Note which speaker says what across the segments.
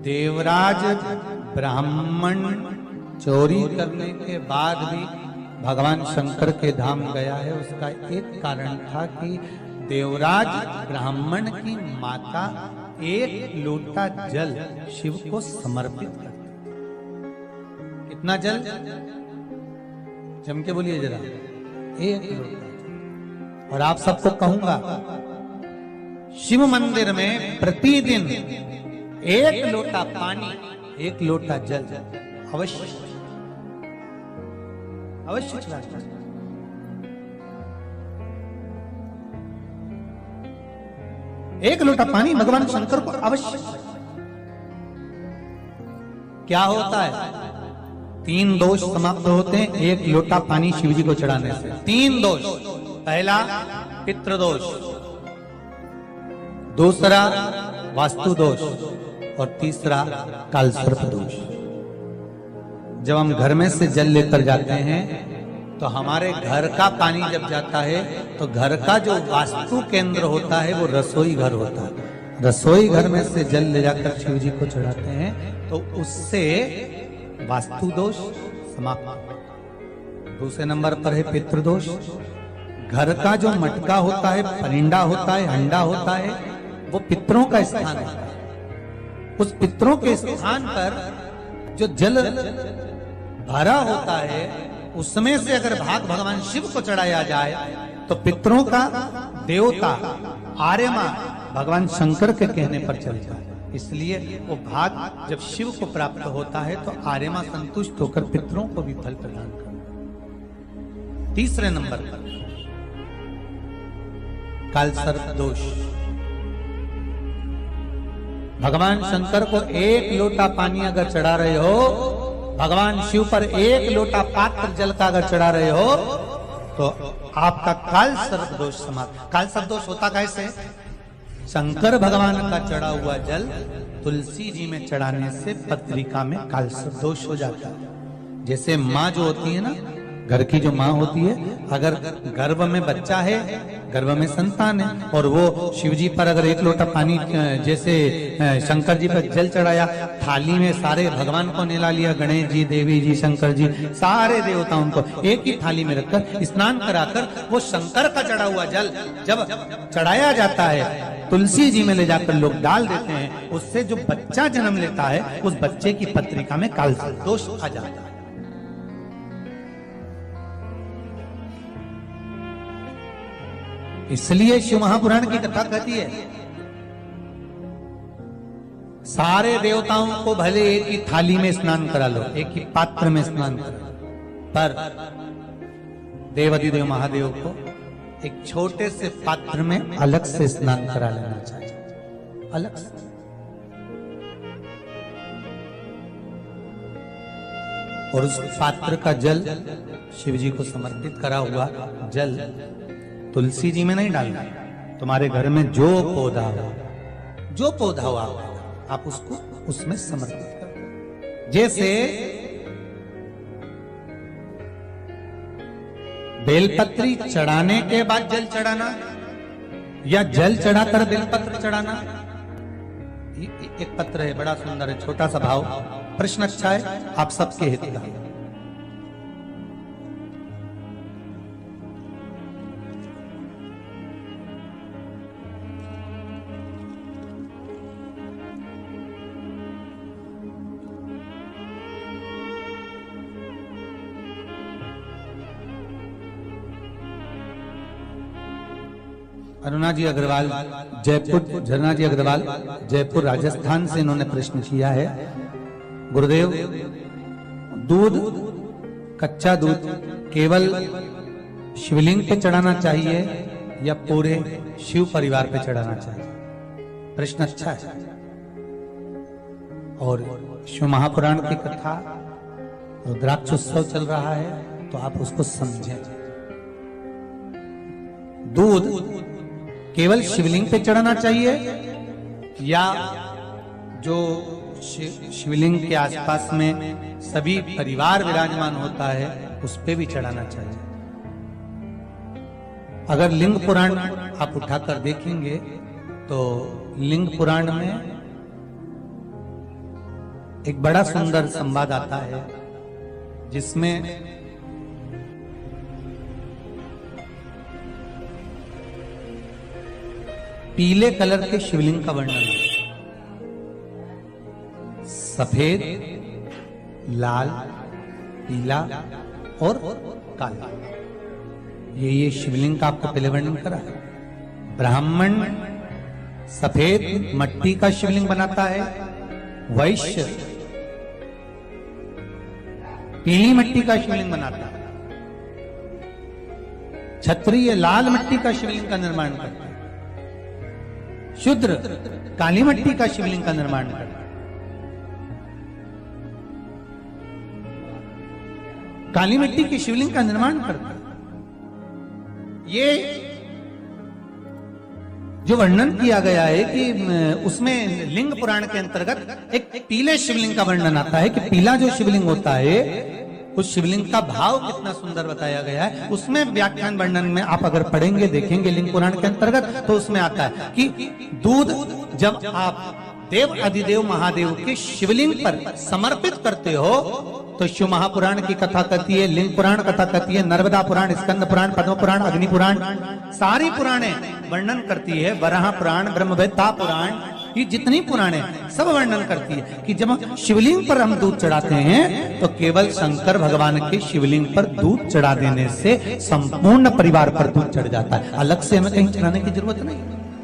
Speaker 1: देवराज ब्राह्मण चोरी करने के बाद भी भगवान शंकर के धाम गया है, उसका एक कारण था कि देवराज ब्राह्मण की माता एक लोटा जल शिव को समर्पित करती। कितना जल? जम के बोलिए जरा। एक लोटा। और आप सबको कहूंगा, शिव मंदिर में प्रतिदिन एक लोटा पानी, एक लोटा जल अवश्य अवश्य चढ़ाना। एक लोटा पानी भगवान शंकर को अवश्य। क्या होता है? 3 दोष समाप्त होते हैं एक लोटा पानी शिव जी को चढ़ाने से। 3 दोष। पहला पितृदोष, दूसरा वास्तु दोष और तीसरा कालसर्प दोष। जब हम घर में से जल लेकर जाते हैं तो हमारे घर का पानी जब जाता है तो घर का जो वास्तु केंद्र होता है वो रसोई घर होता है। रसोई घर में से जल ले जाकर शिव जी को चढ़ाते हैं तो उससे वास्तु दोष समाप्त। दूसरे नंबर पर है पितृदोष। घर का जो मटका होता है, परिंडा होता है, हंडा होता है, वो पितरों का स्थान होता है। उस पितरों के स्थान पर जो जल भरा होता है उसमें से अगर भाग भगवान शिव को चढ़ाया जाए तो पितरों का देवता आर्यमा भगवान शंकर के कहने पर चल जाए। इसलिए वो भाग जब शिव को प्राप्त होता है तो आर्यमा संतुष्ट होकर पितरों को भी फल प्रदान करता है। तीसरे नंबर पर कालसर्प दोष। भगवान शंकर को एक लोटा पानी अगर चढ़ा रहे हो, भगवान शिव पर एक लोटा पात्र जल का अगर चढ़ा रहे हो तो आपका कालसर्प दोष समाप्त। कालसर्प दोष होता कैसे? शंकर भगवान का चढ़ा हुआ जल तुलसी जी में चढ़ाने से पत्रिका में कालसर्प दोष हो जाता है। जैसे माँ जो होती है ना, घर की जो माँ होती है, अगर गर्भ में बच्चा है, गर्भ में संतान है और वो शिव जी पर अगर एक लोटा पानी जैसे शंकर जी पर जल चढ़ाया, थाली में सारे भगवान को निला लिया, गणेश जी, देवी जी, शंकर जी, सारे देवताओं को एक ही थाली में रखकर स्नान कराकर वो शंकर का चढ़ा हुआ जल जब चढ़ाया जाता है तुलसी जी में ले जाकर लोग डाल देते हैं, उससे जो बच्चा जन्म लेता है उस बच्चे की पत्रिका में कालसर्प दोष आ जाता है। इसलिए शिव महापुराण की कथा कहती है सारे देवताओं को भले एक ही थाली में स्नान करा लो, एक ही पात्र में स्नान करा, पर देवाधिदेव महादेव को एक छोटे से पात्र में अलग से स्नान करा लेना चाहिए, अलग से। और उस पात्र का जल शिव जी को समर्पित करा हुआ जल तुलसी जी में नहीं डालना। तुम्हारे घर में जो पौधा हो आप उसको उसमें समर्पित करो। जैसे बेलपत्री चढ़ाने के बाद जल चढ़ाना या जल चढ़ाकर बेलपत्र चढ़ाना। एक पत्र है, बड़ा सुंदर है, छोटा सा भाव, प्रश्न अच्छा है, आप सबके हित का। अरुणा जी अग्रवाल जयपुर, झरना जी अग्रवाल जयपुर राजस्थान से इन्होंने प्रश्न किया है, गुरुदेव दूध, कच्चा दूध केवल शिवलिंग पे चढ़ाना चाहिए या पूरे शिव परिवार पे चढ़ाना चाहिए? प्रश्न अच्छा है। और शिव महापुराण की कथा रुद्राक्ष उत्सव चल रहा है तो आप उसको समझें। दूध केवल शिवलिंग पे चढ़ाना चाहिए या जो शिवलिंग के आसपास में सभी परिवार विराजमान होता है उस पे भी चढ़ाना चाहिए? अगर लिंग पुराण आप उठाकर देखेंगे तो लिंग पुराण में एक बड़ा सुंदर संवाद आता है जिसमें पीले कलर के शिवलिंग का वर्णन है। सफेद, लाल, पीला और काला, ये शिवलिंग का आपको पहले वर्णन करा है। ब्राह्मण सफेद मट्टी का शिवलिंग बनाता है, वैश्य पीली मिट्टी का शिवलिंग बनाता है, क्षत्रिय लाल मिट्टी का शिवलिंग का निर्माण करता है, शूद्र काली मिट्टी का शिवलिंग का निर्माण करता है। काली मिट्टी के शिवलिंग का निर्माण करता है। ये जो वर्णन किया गया है कि उसमें लिंग पुराण के अंतर्गत एक पीले शिवलिंग का वर्णन आता है कि पीला जो शिवलिंग होता है उस शिवलिंग का भाव कितना सुंदर बताया गया है। उसमें व्याख्यान वर्णन में आप अगर पढ़ेंगे देखेंगे लिंग पुराण के अंतर्गत तो उसमें आता है कि दूध जब आप देव अधिदेव महादेव के शिवलिंग पर समर्पित करते हो तो शिव महापुराण की कथा कहती है, लिंग पुराण कथा कहती है, नर्मदा पुराण, स्कंद पुराण, पद्म पुराण, अग्नि पुराण, सारी पुराणे वर्णन करती है। वराह पुराण, ब्रह्मवेत्ता पुराण, ये जितनी पुराणे सब वर्णन करती है कि जब शिवलिंग पर हम दूध चढ़ाते हैं तो केवल शंकर भगवान के शिवलिंग पर दूध चढ़ा देने से संपूर्ण परिवार पर दूध चढ़ जाता है। अलग से हमें कहीं चढ़ाने की जरूरत नहीं,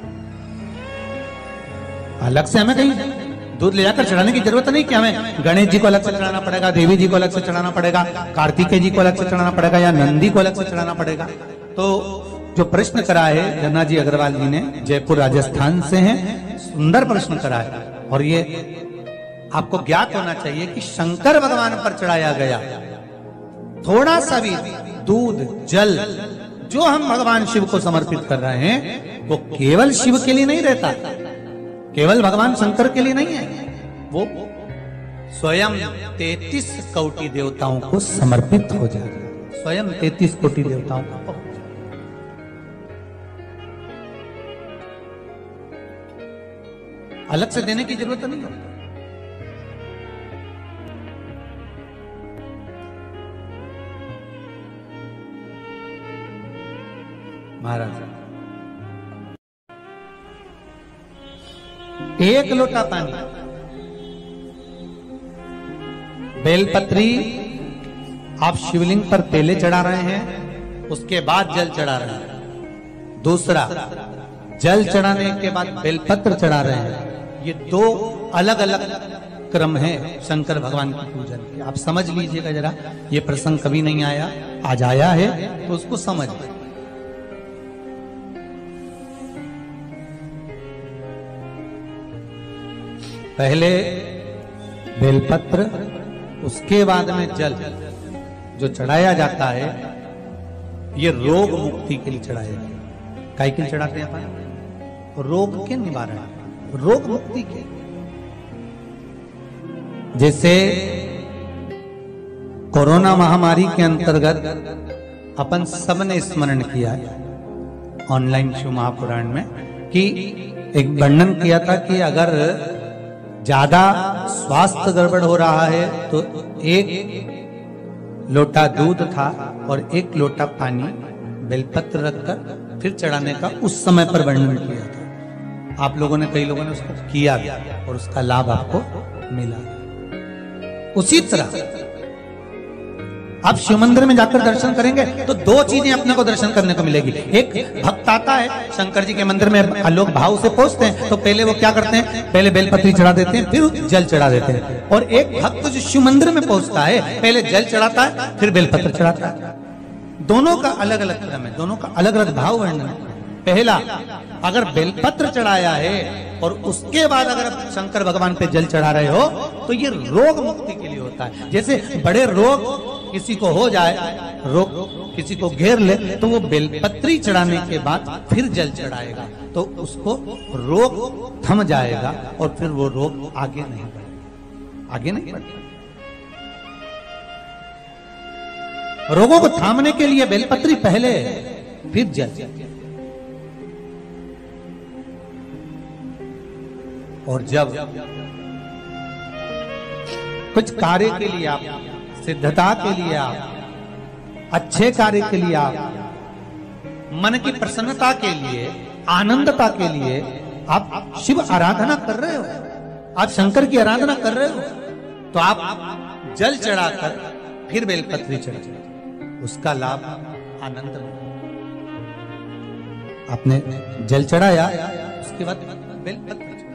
Speaker 1: अलग से हमें कहीं दूध ले जाकर चढ़ाने की जरूरत नहीं कि हमें गणेश जी को अलग से चढ़ाना पड़ेगा, देवी जी को अलग से चढ़ाना पड़ेगा, कार्तिकेय जी को अलग से चढ़ाना पड़ेगा या नंदी को अलग से चढ़ाना पड़ेगा। तो जो प्रश्न करा है धन्ना जी अग्रवाल जी ने, जयपुर राजस्थान से हैं, सुंदर प्रश्न करा है। और ये आपको ज्ञात होना चाहिए कि शंकर भगवान पर चढ़ाया गया थोड़ा सा भी दूध जल जो हम भगवान शिव को समर्पित कर रहे हैं वो केवल शिव के लिए नहीं रहता, केवल भगवान शंकर के लिए नहीं है, वो स्वयं 33 कोटि देवताओं को समर्पित हो जाए, स्वयं 33 कोटि देवताओं को। अलग से देने की जरूरत नहीं होती। महाराज एक लोटा पानी, बेलपत्री आप शिवलिंग पर पहले चढ़ा रहे हैं, उसके बाद जल चढ़ा रहे हैं। दूसरा, जल चढ़ाने के बाद बेलपत्र चढ़ा रहे हैं। ये दो अलग अलग क्रम है शंकर भगवान की पूजन के। आप समझ लीजिएगा जरा, ये प्रसंग कभी नहीं आया, आज आया है तो उसको समझ। पहले बेलपत्र, उसके बाद में जल जो चढ़ाया जाता है ये रोग मुक्ति के लिए चढ़ाया जाता है। काय के लिए चढ़ाते हैं अपन? रोग के निवारण, रोग मुक्ति के। जैसे कोरोना महामारी के अंतर्गत अपन सबने स्मरण किया ऑनलाइन शिव महापुराण में कि एक वर्णन किया था कि अगर ज्यादा स्वास्थ्य गड़बड़ हो रहा है तो एक लोटा दूध था और एक लोटा पानी बेलपत्र रखकर फिर चढ़ाने का उस समय पर वर्णन किया था। आप लोगों ने, कई लोगों ने उसको किया और उसका लाभ आपको मिला। उसी तरह आप शिव मंदिर में जाकर दर्शन करेंगे तो दो चीजें अपने को दर्शन करने को मिलेगी। एक भक्त आता है शंकर जी के मंदिर में, लोग भाव से पहुंचते हैं तो पहले वो क्या करते हैं, पहले बेलपत्री चढ़ा देते हैं फिर जल चढ़ा देते हैं। और एक भक्त जो शिव मंदिर में पहुंचता है पहले जल चढ़ाता है फिर बेलपत्र चढ़ाता है। दोनों का अलग अलग क्रम है, दोनों का अलग अलग भाव वर्णन है। पहला, अगर बेलपत्र चढ़ाया है और उसके बाद अगर शंकर भगवान पे जल चढ़ा रहे हो तो ये रोग मुक्ति के लिए होता है। जैसे बड़े रोग किसी को हो जाए, रोग किसी को घेर ले तो वो बेलपत्री चढ़ाने के बाद फिर जल चढ़ाएगा तो उसको रोग थम जाएगा और फिर वो रोग आगे नहीं बढ़ेगा, आगे नहीं बढ़ेगा। रोगों को थामने के लिए बेलपत्री पहले फिर जल। और जब कुछ कार्य के लिए आप, सिद्धता के लिए आप, अच्छे कार्य के लिए आप, मन की प्रसन्नता के लिए, आनंदता के लिए आप शिव आराधना कर रहे हो, आप शंकर की आराधना कर रहे हो, तो आप जल चढ़ाकर फिर बेलपत्री चढ़ाओ, उसका लाभ आनंद में। आपने जल चढ़ाया, उसके बाद बेलपत्री चढ़ाई।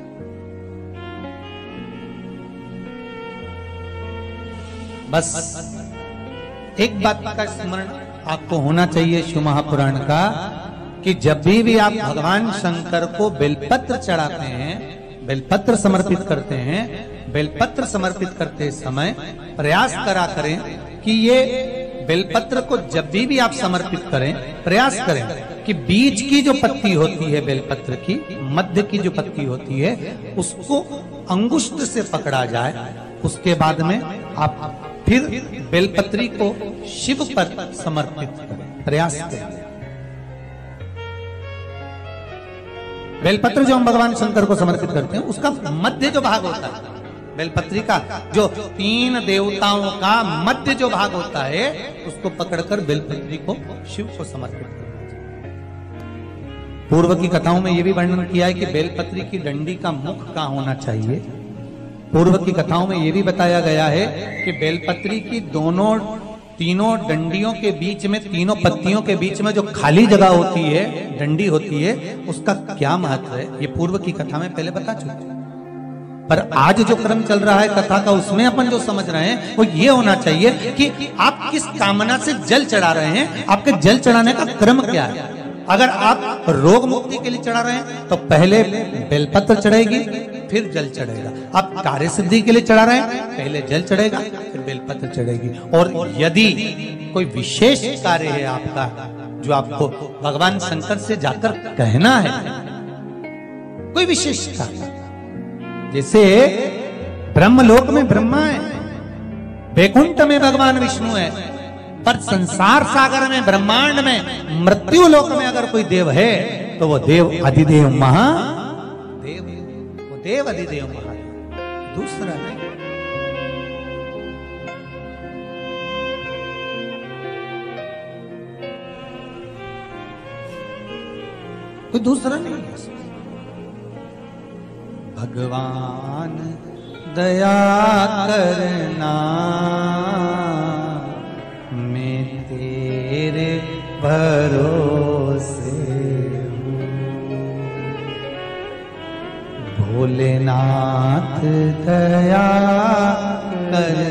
Speaker 1: बस एक बात का स्मरण आपको होना चाहिए शिव महापुराण का, कि जब भी आप भगवान शंकर को बेलपत्र चढ़ाते हैं, बेलपत्र समर्पित करते हैं, बेलपत्र समर्पित करते समय प्रयास करा करें कि ये बेलपत्र को जब भी आप समर्पित करें, प्रयास करें कि बीच की जो पत्ती होती है बेलपत्र की, मध्य की जो पत्ती होती है, उसको अंगुष्ठ से पकड़ा जाए। उसके बाद में आप फिर बेलपत्री को शिव पर समर्पित करें, प्रयास करें। बेलपत्र जो हम भगवान शंकर को समर्पित करते हैं, उसका मध्य जो भाग होता है, बेलपत्री का जो 3 देवताओं का मध्य जो भाग होता है, उसको पकड़कर बेलपत्री को शिव को समर्पित करना चाहिए। पूर्व की कथाओं में यह भी वर्णन किया है कि बेलपत्री की डंडी का मुख कहां होना चाहिए। पूर्व की कथाओं में यह भी बताया गया है कि बेलपत्री की तीनों डंडियों के बीच में, तीनों पत्तियों के बीच में जो खाली जगह होती है, डंडी होती है, उसका क्या महत्व है, ये पूर्व की कथा में पहले बता चुके। पर आज जो क्रम चल रहा है कथा का, उसमें अपन जो समझ रहे हैं वो ये होना चाहिए कि आप किस कामना से जल चढ़ा रहे हैं, आपके जल चढ़ाने का क्रम क्या है। अगर आप रोग मुक्ति के लिए चढ़ा रहे हैं तो पहले बेलपत्र चढ़ेगी, फिर जल चढ़ेगा। आप कार्य सिद्धि के लिए चढ़ा रहे हैं, पहले जल चढ़ेगा, फिर बेलपत्र चढ़ेगी। और यदि कोई विशेष कार्य है आपका, जो आपको भगवान शंकर से जाकर कहना है, कोई विशेष कार्य, जैसे ब्रह्मलोक में ब्रह्मा है, वैकुंठ में भगवान विष्णु है, पर संसार सागर में, ब्रह्मांड में, मृत्यु लोक में अगर कोई देव है तो वो देव अधिदेव महादेव, वो देव अधिदेव महादेव, दूसरा नहीं। कोई दूसरा नहीं है। भगवान दया करना, मैं तेरे भरोसे हूँ। भोलेनाथ दया करना,